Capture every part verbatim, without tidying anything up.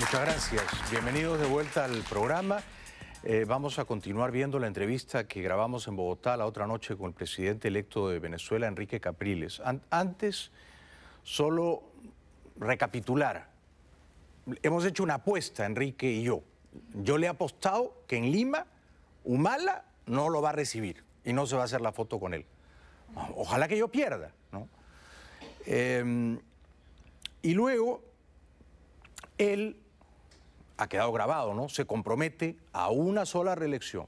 Muchas gracias. Bienvenidos de vuelta al programa. Eh, vamos a continuar viendo la entrevista que grabamos en Bogotá la otra noche con el presidente electo de Venezuela, Enrique Capriles. An- antes, solo recapitular. Hemos hecho una apuesta, Enrique y yo. Yo le he apostado que en Lima, Humala no lo va a recibir y no se va a hacer la foto con él. Ojalá que yo pierda, ¿no? Eh, y luego, él, ha quedado grabado, ¿no? Se compromete a una sola reelección.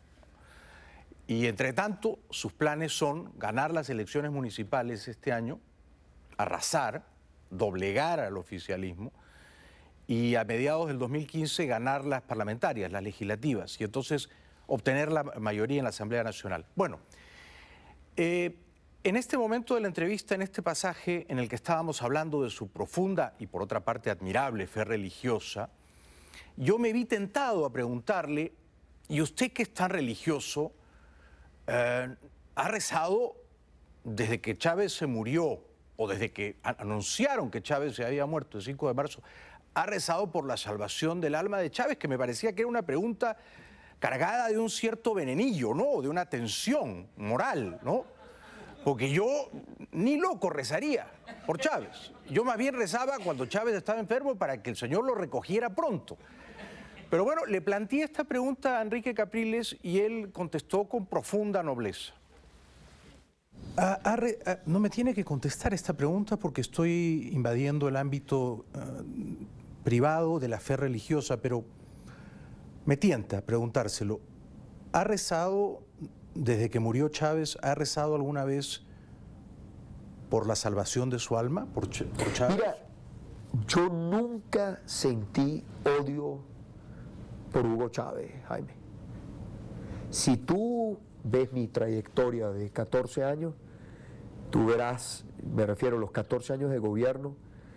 Y entre tanto, sus planes son ganar las elecciones municipales este año, arrasar, doblegar al oficialismo y a mediados del dos mil quince ganar las parlamentarias, las legislativas, y entonces obtener la mayoría en la Asamblea Nacional. Bueno, eh, en este momento de la entrevista, en este pasaje en el que estábamos hablando de su profunda y por otra parte admirable fe religiosa, yo me vi tentado a preguntarle, ¿y usted que es tan religioso, eh, ha rezado desde que Chávez se murió o desde que anunciaron que Chávez se había muerto el cinco de marzo, ha rezado por la salvación del alma de Chávez? Que me parecía que era una pregunta cargada de un cierto venenillo, ¿no? De una tensión moral, ¿no? Porque yo ni loco rezaría por Chávez. Yo más bien rezaba cuando Chávez estaba enfermo para que el Señor lo recogiera pronto. Pero bueno, le planteé esta pregunta a Enrique Capriles y él contestó con profunda nobleza. Ah, ah, re, ah, no me tiene que contestar esta pregunta porque estoy invadiendo el ámbito uh, privado de la fe religiosa, pero me tienta preguntárselo. ¿Ha rezado, desde que murió Chávez, ha rezado alguna vez por la salvación de su alma, por, Ch por Chávez? Mira, yo nunca sentí odio por Hugo Chávez, Jaime. Si tú ves mi trayectoria de catorce años, tú verás, me refiero a los catorce años de gobierno,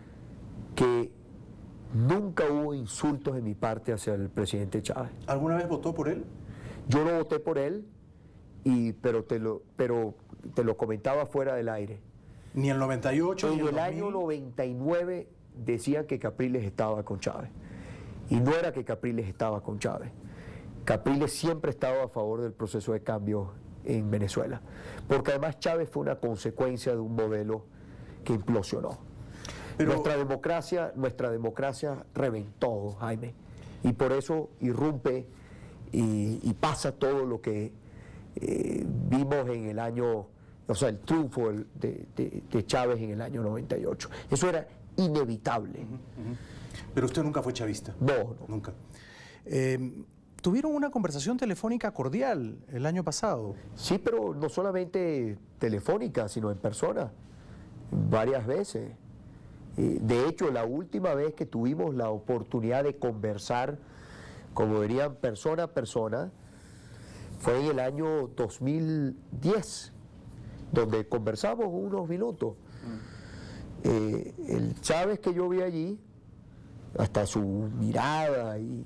que nunca hubo insultos de mi parte hacia el presidente Chávez. ¿Alguna vez votó por él? Yo no voté por él, y, pero, te lo, pero te lo comentaba fuera del aire. Ni el noventa y ocho, en ni el el dos mil. año noventa y nueve decían que Capriles estaba con Chávez. Y no era que Capriles estaba con Chávez. Capriles siempre estaba a favor del proceso de cambio en Venezuela. Porque además Chávez fue una consecuencia de un modelo que implosionó. Pero nuestra democracia, nuestra democracia reventó, Jaime. Y por eso irrumpe y, y pasa todo lo que eh, vimos en el año, o sea, el triunfo de, de, de Chávez en el año noventa y ocho. Eso era inevitable. Uh-huh, uh-huh. Pero usted nunca fue chavista. No, no. Nunca. Eh, Tuvieron una conversación telefónica cordial el año pasado. Sí, pero no solamente telefónica, sino en persona, varias veces. De hecho, la última vez que tuvimos la oportunidad de conversar, como dirían, persona a persona, fue en el año dos mil diez, donde conversamos unos minutos. Mm. Eh, el Chávez que yo vi allí, hasta su mirada, y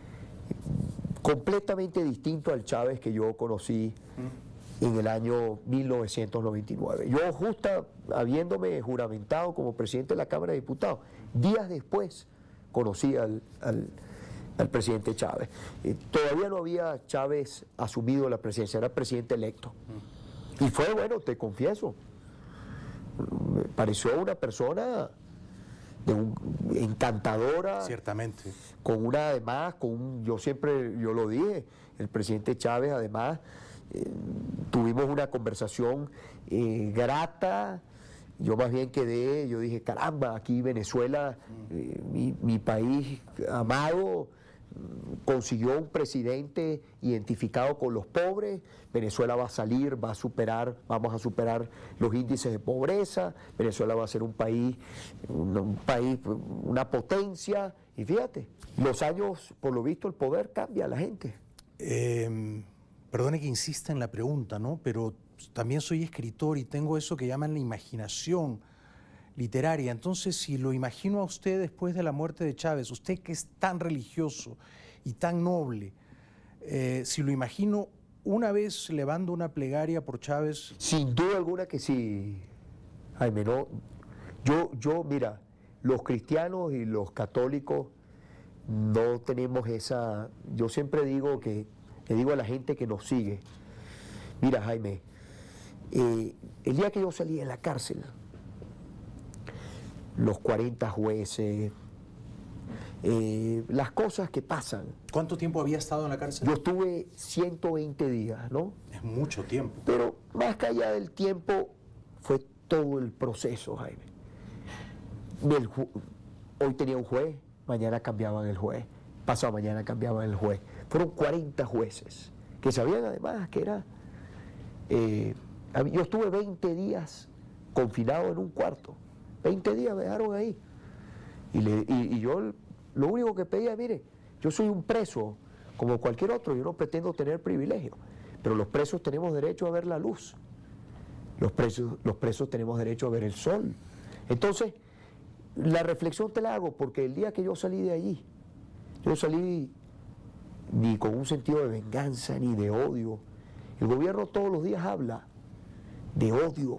completamente distinto al Chávez que yo conocí mm. en el año mil novecientos noventa y nueve. Yo justo habiéndome juramentado como presidente de la Cámara de Diputados, días después conocí al, al, al presidente Chávez. Eh, todavía no había Chávez asumido la presidencia, era presidente electo. Mm. Y fue, bueno, te confieso, me pareció una persona de un, encantadora. Ciertamente. Con una, además, con un, yo siempre, yo lo dije, el presidente Chávez, además, eh, tuvimos una conversación eh, grata. Yo más bien quedé, yo dije, caramba, aquí Venezuela, eh, mi, mi país amado, consiguió un presidente identificado con los pobres. Venezuela va a salir, va a superar, vamos a superar los índices de pobreza. Venezuela va a ser un país, un, un país, una potencia. Y fíjate, los años, por lo visto, el poder cambia a la gente. Eh, perdone que insista en la pregunta, ¿no? Pero también soy escritor y tengo eso que llaman la imaginación literaria. Entonces, si lo imagino a usted después de la muerte de Chávez, usted que es tan religioso y tan noble, eh, si lo imagino una vez elevando una plegaria por Chávez... Sin duda alguna que sí, Jaime, no. Yo, yo, mira, los cristianos y los católicos no tenemos esa... Yo siempre digo que, le digo a la gente que nos sigue, mira Jaime, eh, el día que yo salí de la cárcel, los cuarenta jueces, eh, las cosas que pasan. ¿Cuánto tiempo había estado en la cárcel? Yo estuve ciento veinte días, ¿no? Es mucho tiempo. Pero más que allá del tiempo, fue todo el proceso, Jaime. El hoy tenía un juez, mañana cambiaban el juez, pasado mañana cambiaban el juez. Fueron cuarenta jueces, que sabían además que era... Eh, yo estuve veinte días confinado en un cuarto, veinte días me dejaron ahí. Y, le, y, y yo lo único que pedía, mire, yo soy un preso como cualquier otro, yo no pretendo tener privilegio, pero los presos tenemos derecho a ver la luz, los presos, los presos tenemos derecho a ver el sol. Entonces, la reflexión te la hago porque el día que yo salí de allí, yo salí ni con un sentido de venganza ni de odio. El gobierno todos los días habla de odio.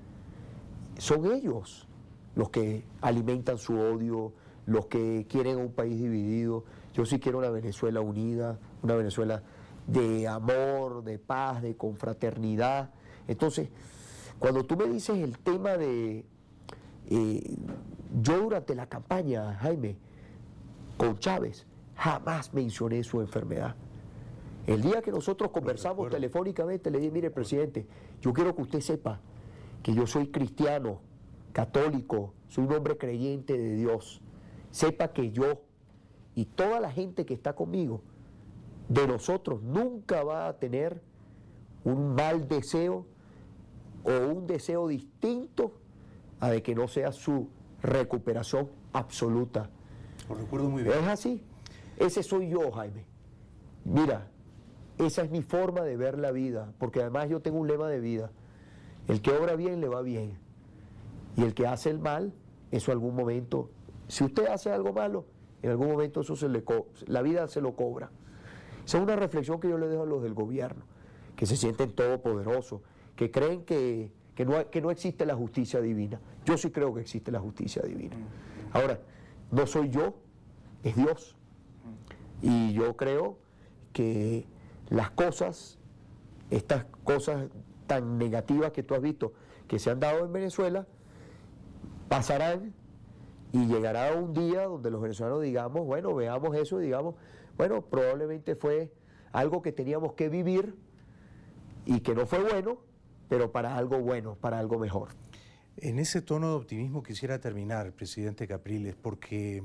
Son ellos los que alimentan su odio, los que quieren un país dividido. Yo sí quiero una Venezuela unida, una Venezuela de amor, de paz, de confraternidad. Entonces, cuando tú me dices el tema de... Eh, yo durante la campaña, Jaime, con Chávez, jamás mencioné su enfermedad. El día que nosotros conversamos telefónicamente, le dije, mire, presidente, yo quiero que usted sepa que yo soy cristiano, católico, soy un hombre creyente de Dios. Sepa que yo y toda la gente que está conmigo, de nosotros, nunca va a tener un mal deseo o un deseo distinto a de que no sea su recuperación absoluta. Lo recuerdo muy bien. Es así. Ese soy yo, Jaime. Mira, esa es mi forma de ver la vida, porque además yo tengo un lema de vida. El que obra bien, le va bien. Y el que hace el mal, eso en algún momento, si usted hace algo malo, en algún momento eso se le co la vida se lo cobra. Esa es una reflexión que yo le dejo a los del gobierno, que se sienten todopoderosos, que creen que, que, no, que no existe la justicia divina. Yo sí creo que existe la justicia divina. Ahora, no soy yo, es Dios. Y yo creo que las cosas, estas cosas tan negativas que tú has visto que se han dado en Venezuela, pasarán y llegará un día donde los venezolanos digamos, bueno, veamos eso y digamos, bueno, probablemente fue algo que teníamos que vivir y que no fue bueno, pero para algo bueno, para algo mejor. En ese tono de optimismo quisiera terminar, presidente Capriles, porque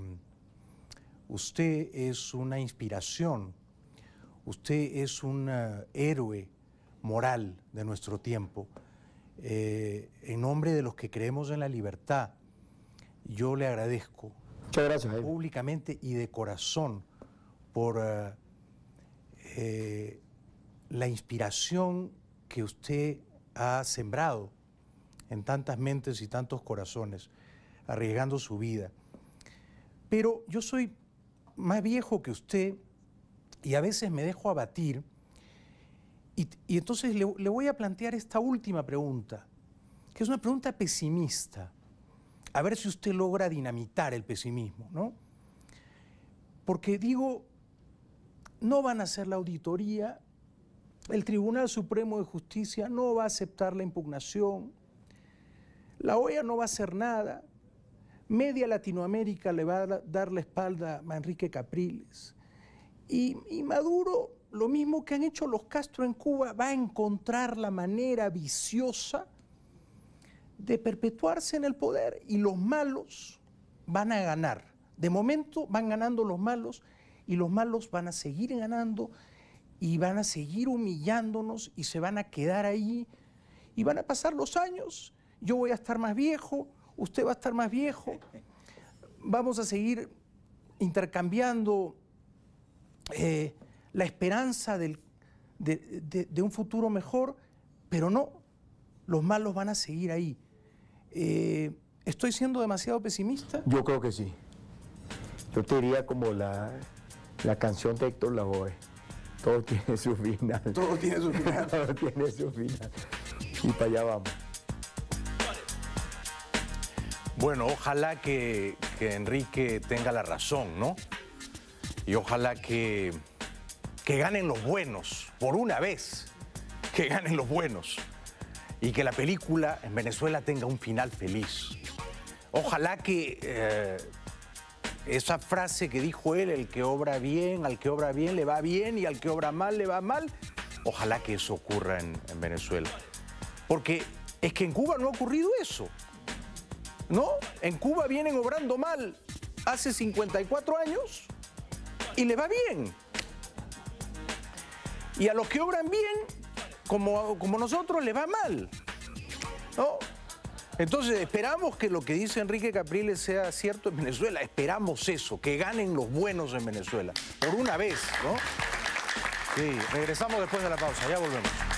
usted es una inspiración, usted es un uh, héroe moral de nuestro tiempo. Eh, en nombre de los que creemos en la libertad, yo le agradezco Muchas gracias, Jaime. públicamente y de corazón por uh, eh, la inspiración que usted ha sembrado en tantas mentes y tantos corazones, arriesgando su vida. Pero yo soy más viejo que usted y a veces me dejo abatir y, y entonces le, le voy a plantear esta última pregunta, que es una pregunta pesimista, a ver si usted logra dinamitar el pesimismo, ¿no? Porque digo, no van a hacer la auditoría, el Tribunal Supremo de Justicia no va a aceptar la impugnación, la O E A no va a hacer nada, media Latinoamérica le va a dar la espalda a Enrique Capriles, y, y Maduro, lo mismo que han hecho los Castro en Cuba, va a encontrar la manera viciosa de perpetuarse en el poder y los malos van a ganar. De momento van ganando los malos y los malos van a seguir ganando y van a seguir humillándonos y se van a quedar ahí y van a pasar los años. Yo voy a estar más viejo, usted va a estar más viejo, vamos a seguir intercambiando eh, la esperanza del, de, de, de un futuro mejor, pero no, los malos van a seguir ahí. Eh, ¿Estoy siendo demasiado pesimista? Yo creo que sí. Yo te diría como la, la canción de Héctor Lavoe. Todo tiene su final. Todo tiene su final. Todo tiene su final. Y para allá vamos. Bueno, ojalá que, que Enrique tenga la razón, ¿no? Y ojalá que, que ganen los buenos, por una vez, que ganen los buenos. Y que la película en Venezuela tenga un final feliz. Ojalá que eh, esa frase que dijo él, el que obra bien, al que obra bien le va bien y al que obra mal le va mal, ojalá que eso ocurra en, en Venezuela. Porque es que en Cuba no ha ocurrido eso, ¿no? En Cuba vienen obrando mal hace cincuenta y cuatro años y le va bien. Y a los que obran bien, como, como nosotros, le va mal, ¿no? Entonces esperamos que lo que dice Enrique Capriles sea cierto en Venezuela. Esperamos eso, que ganen los buenos en Venezuela. Por una vez, ¿no? Sí, regresamos después de la pausa, ya volvemos.